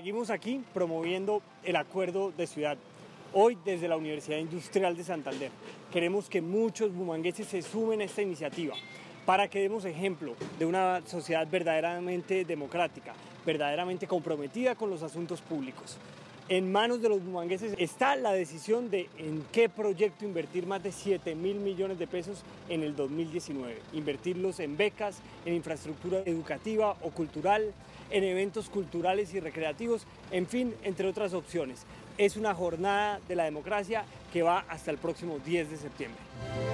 Seguimos aquí promoviendo el acuerdo de ciudad. Hoy desde la Universidad Industrial de Santander queremos que muchos bumangueses se sumen a esta iniciativa para que demos ejemplo de una sociedad verdaderamente democrática, verdaderamente comprometida con los asuntos públicos. En manos de los bumangueses está la decisión de en qué proyecto invertir más de 7.000 millones de pesos en el 2019. Invertirlos en becas, en infraestructura educativa o cultural, en eventos culturales y recreativos, en fin, entre otras opciones. Es una jornada de la democracia que va hasta el próximo 10 de septiembre.